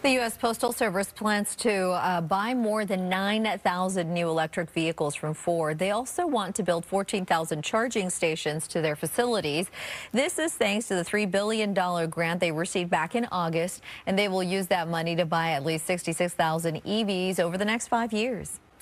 The U.S. Postal Service plans to buy more than 9,000 new electric vehicles from Ford. They also want to build 14,000 charging stations to their facilities. This is thanks to the $3 billion grant they received back in August, and they will use that money to buy at least 66,000 EVs over the next 5 years.